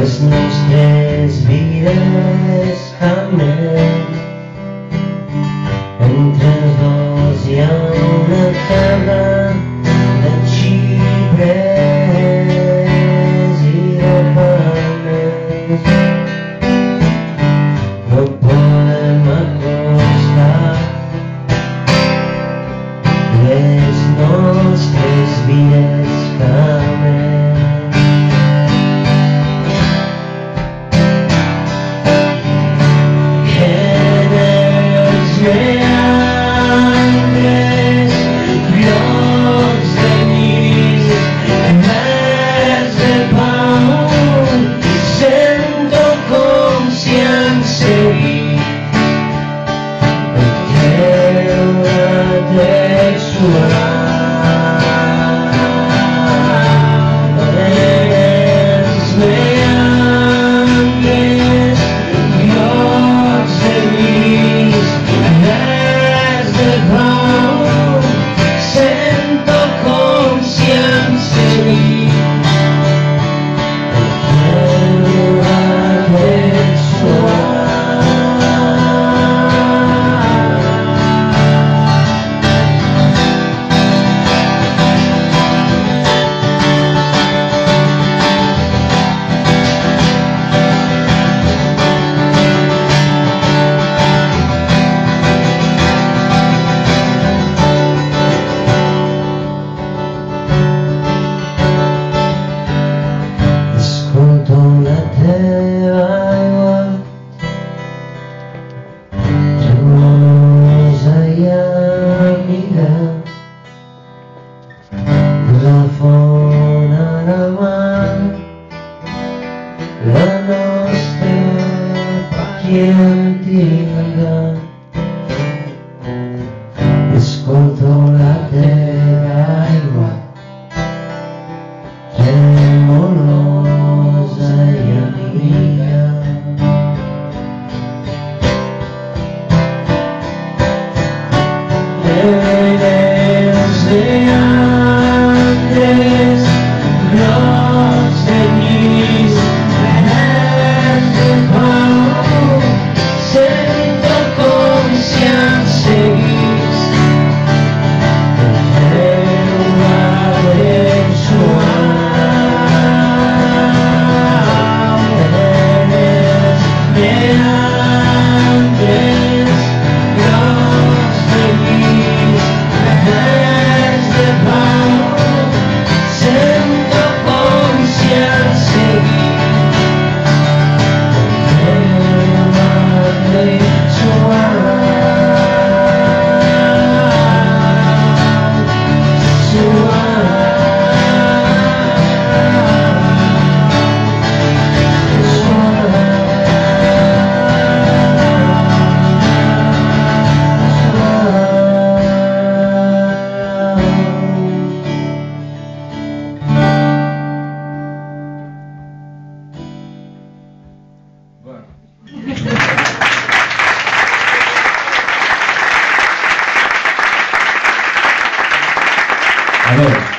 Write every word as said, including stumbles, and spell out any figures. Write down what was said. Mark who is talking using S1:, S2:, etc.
S1: les nostres vides camen. Entre els dos hi ha una cabra de xipres i de palmes. No podem acostar les nostres vides camen. La nostra pàtria antiga, escolto la teva aigua tremolosa i amiga. Eres de Andes, grocs de llis, sento com si em seguís el teu alet suau. Eres meandres, grocs de llis, res de pau, sento com si em seguís
S2: A ver.